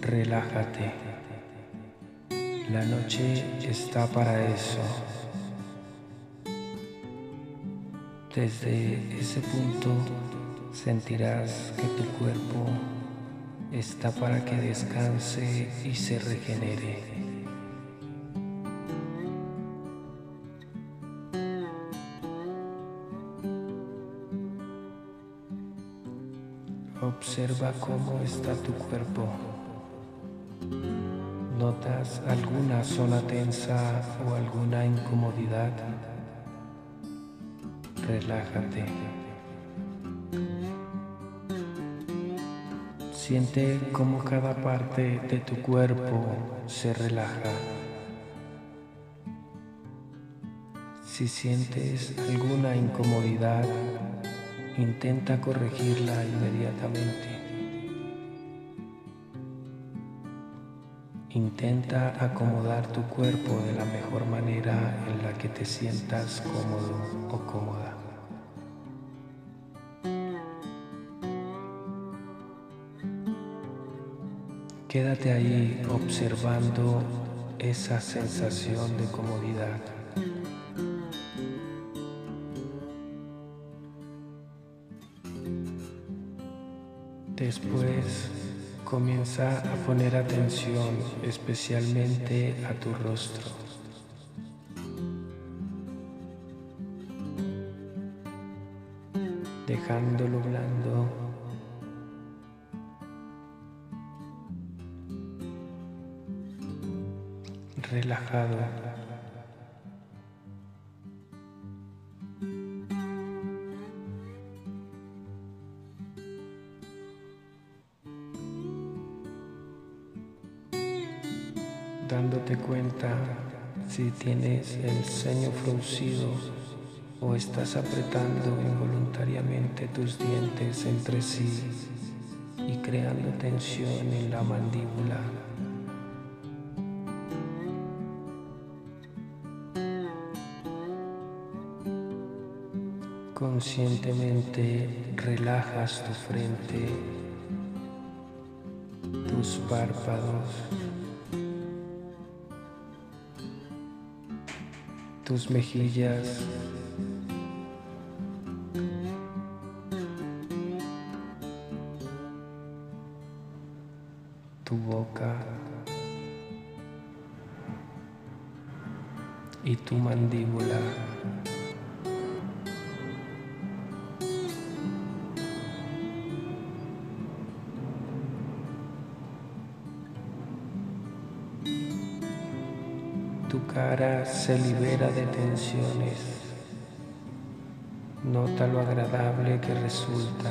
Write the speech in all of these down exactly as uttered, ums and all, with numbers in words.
Relájate. La noche está para eso. Desde ese punto sentirás que tu cuerpo está para que descanse y se regenere. Observa cómo está tu cuerpo. ¿Notas alguna zona tensa o alguna incomodidad? Relájate. Siente cómo cada parte de tu cuerpo se relaja. Si sientes alguna incomodidad, intenta corregirla inmediatamente. Intenta acomodar tu cuerpo de la mejor manera en la que te sientas cómodo o cómoda. Quédate ahí observando esa sensación de comodidad. Después comienza a poner atención especialmente a tu rostro. Dejándolo blando, relajado. Dándote cuenta si tienes el ceño fruncido o estás apretando involuntariamente tus dientes entre sí y creando tensión en la mandíbula. Conscientemente relajas tu frente, tus párpados, tus mejillas, tu boca y tu mandíbula. Tu cara se libera de tensiones. Nota lo agradable que resulta.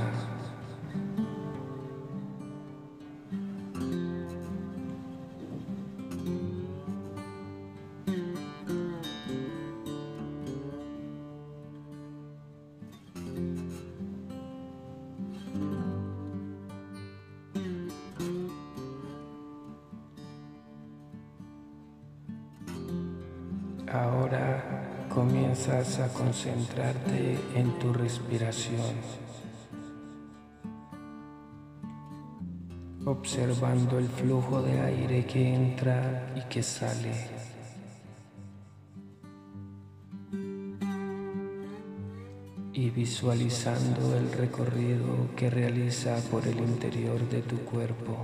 Ahora comienzas a concentrarte en tu respiración, observando el flujo de aire que entra y que sale. Y visualizando el recorrido que realiza por el interior de tu cuerpo.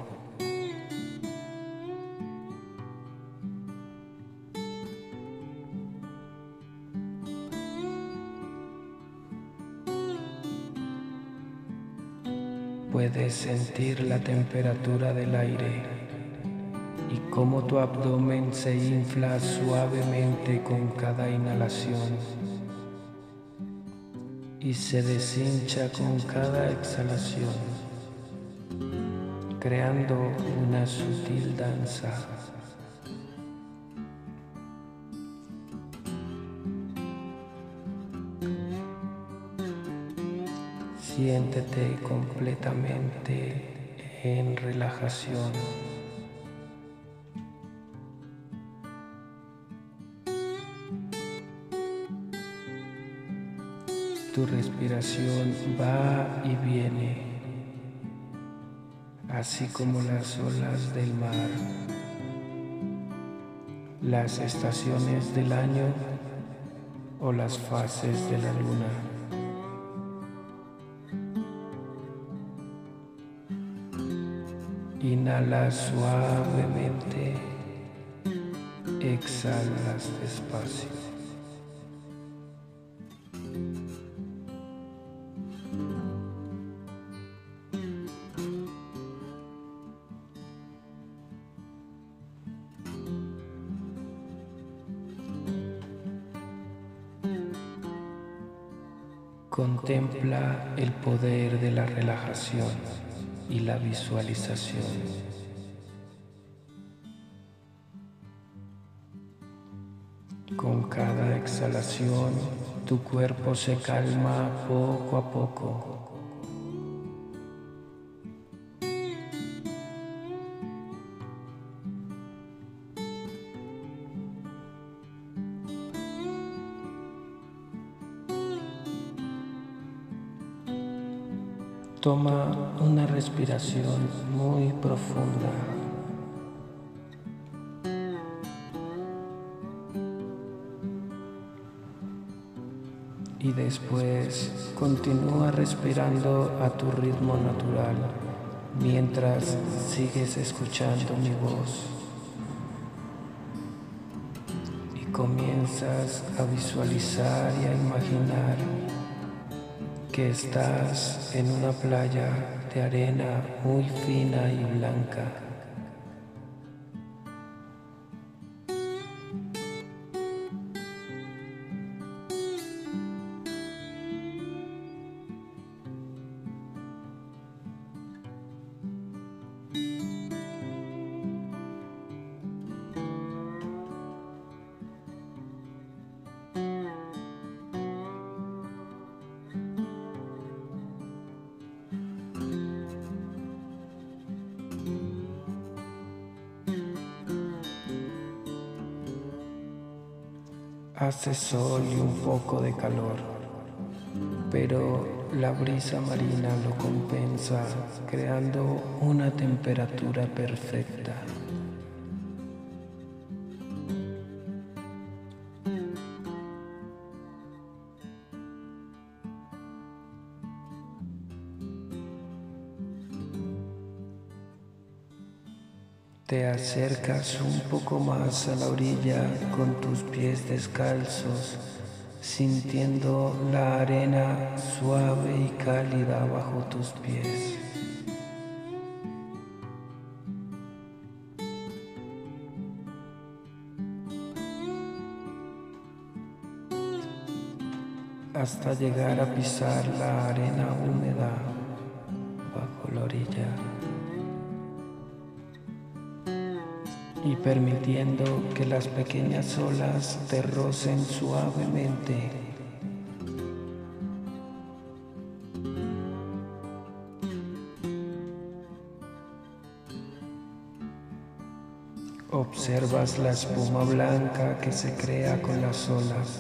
Puedes sentir la temperatura del aire y cómo tu abdomen se infla suavemente con cada inhalación y se deshincha con cada exhalación, creando una sutil danza. Siéntete completamente en relajación. Tu respiración va y viene, así como las olas del mar, las estaciones del año o las fases de la luna. Inhala suavemente, exhalas despacio. Contempla el poder de la relajación y la visualización. Con cada exhalación, tu cuerpo se calma poco a poco. Toma una respiración muy profunda. Y después continúa respirando a tu ritmo natural mientras sigues escuchando mi voz. Y comienzas a visualizar y a imaginar que estás en una playa de arena muy fina y blanca. Hace sol y un poco de calor, pero la brisa marina lo compensa, creando una temperatura perfecta. Te acercas un poco más a la orilla con tus pies descalzos, sintiendo la arena suave y cálida bajo tus pies. Hasta llegar a pisar la arena húmeda bajo la orilla. Y permitiendo que las pequeñas olas te rocen suavemente. Observas la espuma blanca que se crea con las olas.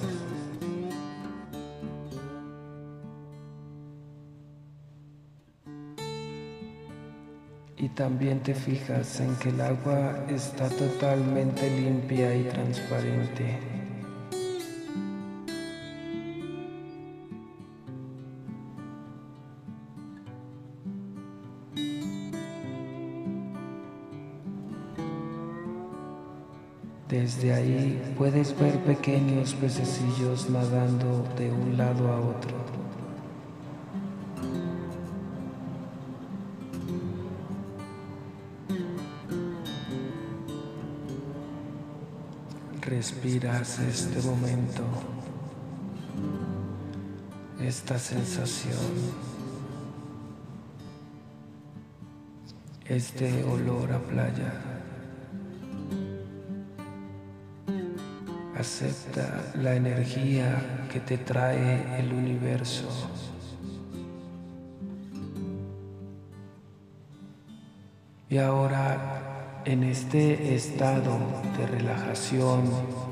Y también te fijas en que el agua está totalmente limpia y transparente. Desde ahí puedes ver pequeños pececillos nadando de un lado a otro. Respiras este momento, esta sensación, este olor a playa. Acepta la energía que te trae el universo. Y ahora, en este estado de relajación,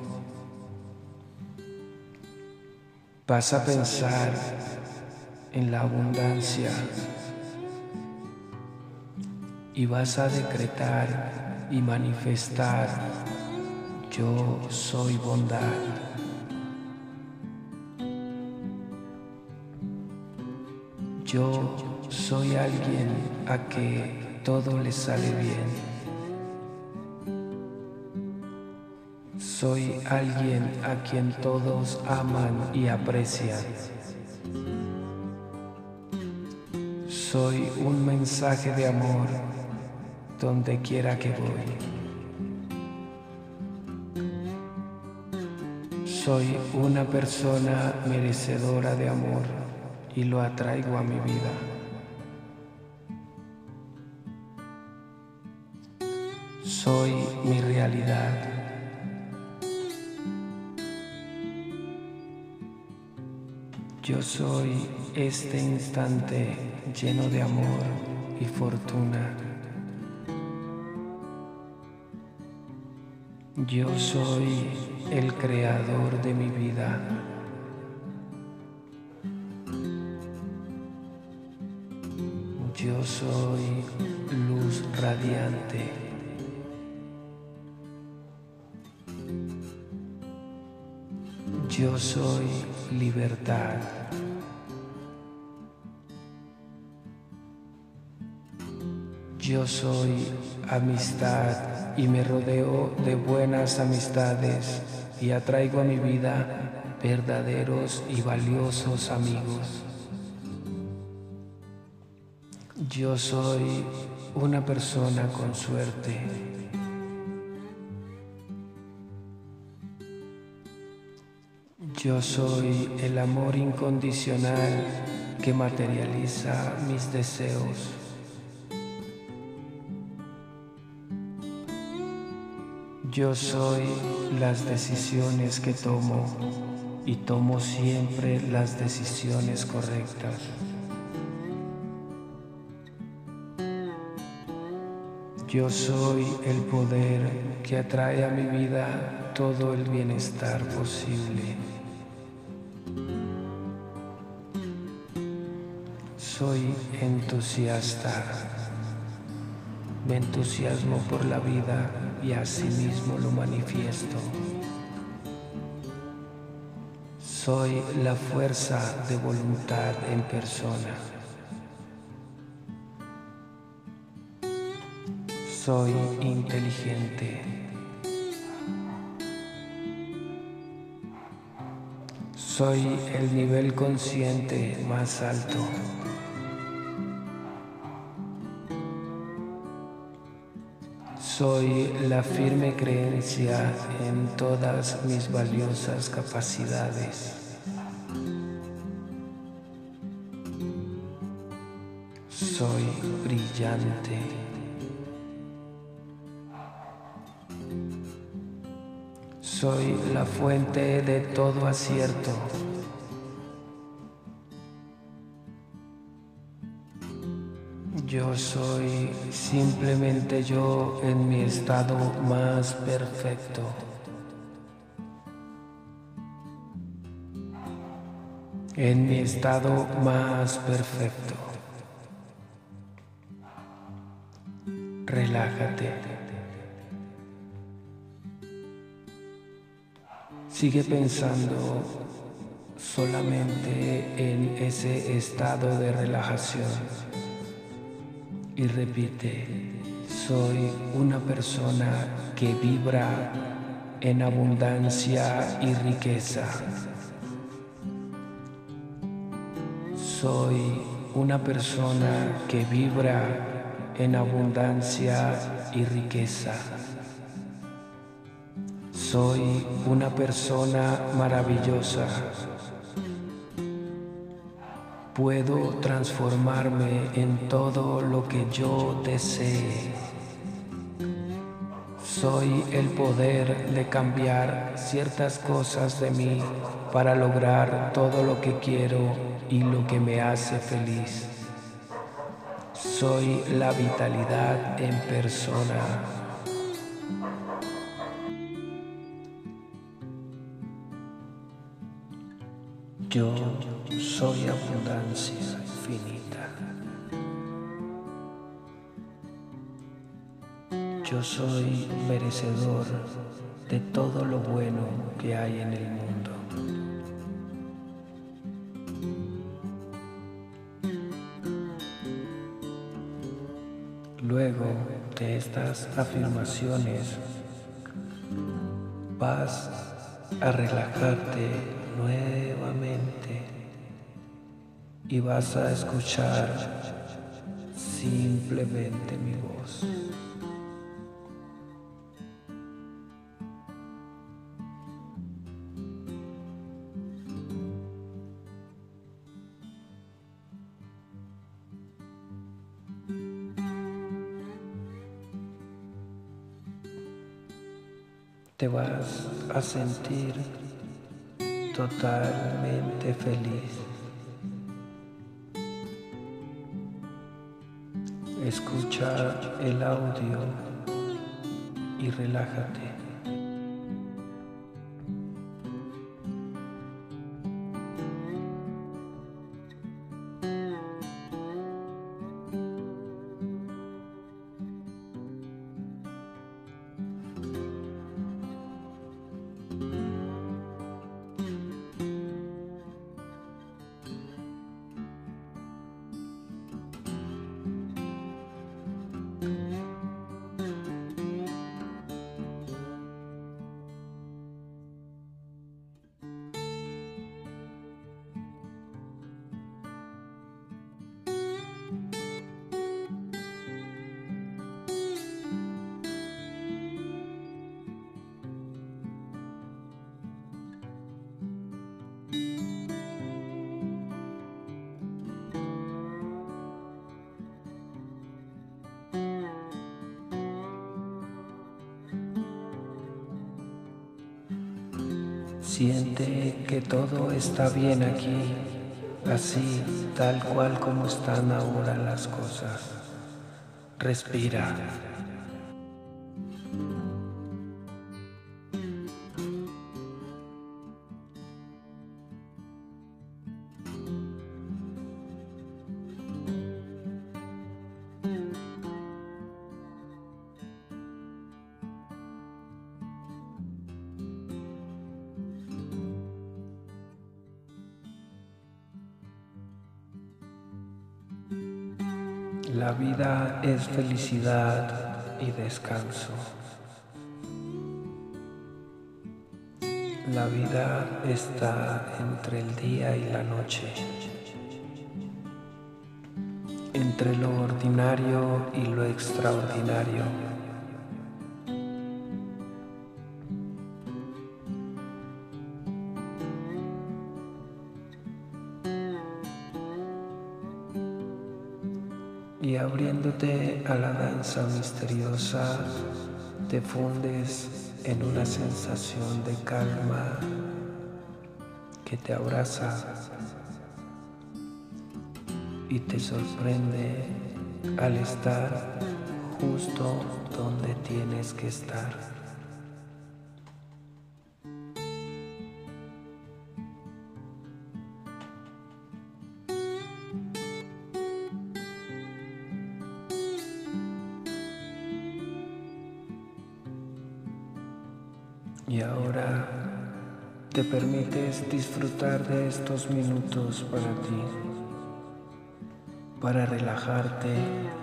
vas a pensar en la abundancia y vas a decretar y manifestar: yo soy bondad. Yo soy alguien a que todo le sale bien. Soy alguien a quien todos aman y aprecian. Soy un mensaje de amor donde quiera que voy. Soy una persona merecedora de amor y lo atraigo a mi vida. Soy mi realidad. Yo soy este instante lleno de amor y fortuna. Yo soy el creador de mi vida. Yo soy luz radiante. Yo soy libertad. Yo soy amistad y me rodeo de buenas amistades y atraigo a mi vida verdaderos y valiosos amigos. Yo soy una persona con suerte. Yo soy el amor incondicional que materializa mis deseos. Yo soy las decisiones que tomo y tomo siempre las decisiones correctas. Yo soy el poder que atrae a mi vida todo el bienestar posible. Soy entusiasta. Me entusiasmo por la vida y asimismo lo manifiesto. Soy la fuerza de voluntad en persona. Soy inteligente. Soy el nivel consciente más alto. Soy la firme creencia en todas mis valiosas capacidades. Soy brillante. Soy la fuente de todo acierto. Yo soy simplemente yo en mi estado más perfecto. En mi estado más perfecto. Relájate. Sigue pensando solamente en ese estado de relajación. Y repite: soy una persona que vibra en abundancia y riqueza. Soy una persona que vibra en abundancia y riqueza. Soy una persona maravillosa. Puedo transformarme en todo lo que yo desee. Soy el poder de cambiar ciertas cosas de mí para lograr todo lo que quiero y lo que me hace feliz. Soy la vitalidad en persona. Yo soy abundancia infinita. yo soy merecedor de todo lo bueno que hay en el mundo. Luego de estas afirmaciones, vas a relajarte nuevamente y vas a escuchar simplemente mi voz. Te vas a sentir totalmente feliz. Escucha el audio y relájate. Siente que todo está bien aquí, así, tal cual como están ahora las cosas. Respira. La vida es felicidad y descanso. La vida está entre el día y la noche, entre lo ordinario y lo extraordinario. Y abriéndote a la danza misteriosa, te fundes en una sensación de calma que te abraza y te sorprende al estar justo donde tienes que estar. Y ahora te permites disfrutar de estos minutos para ti, para relajarte,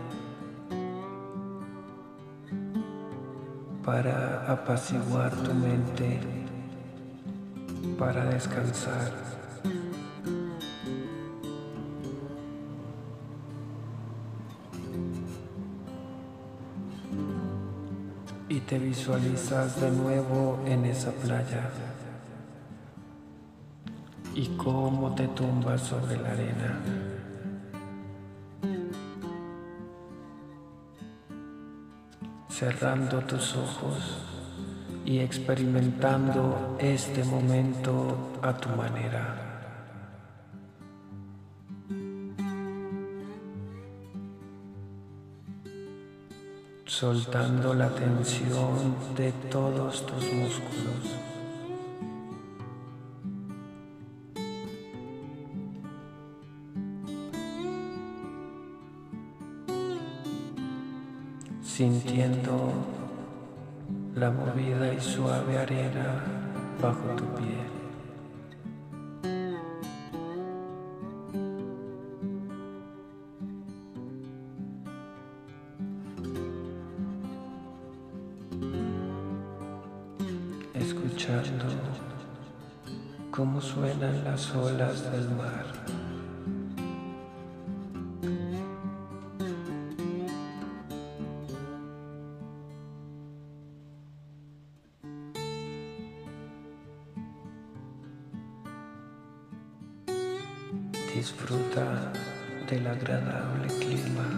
para apaciguar tu mente, para descansar. Y te visualizas de nuevo en esa playa y cómo te tumbas sobre la arena. Cerrando tus ojos y experimentando este momento a tu manera. Soltando la tensión de todos tus músculos. Sintiendo la movida y suave arena bajo tu piel. Escuchando cómo suenan las olas del mar. Disfruta del agradable clima.